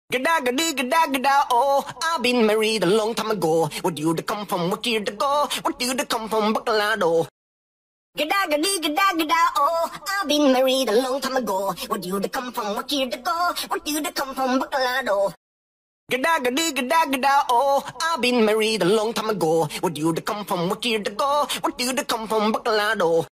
Gedagedegedageda, oh, I've been married a long time ago. What you to come from? What year to go? What you to come from? Bacalado. Gedagedegedageda, oh, I've been married a long time ago. What you to come from? What year to go? What you to come from? Bacalado. Gedagedegedageda, oh, I've been married a long time ago. What you to come from? What year to go? What you to come from? Bacalado.